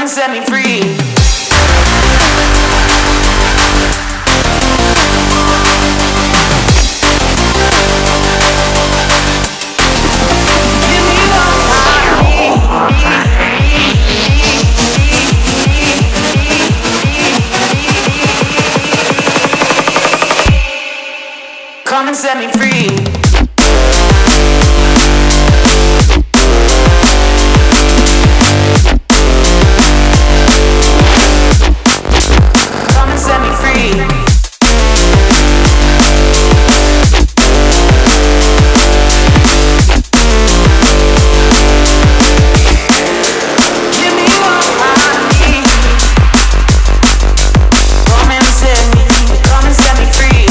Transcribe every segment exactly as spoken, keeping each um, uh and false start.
and set me free. Come and set me free. Come and set me free. Give me what I need. Come and set me, come and set me free.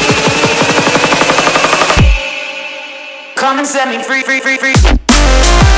Come and set me free, free, free, free.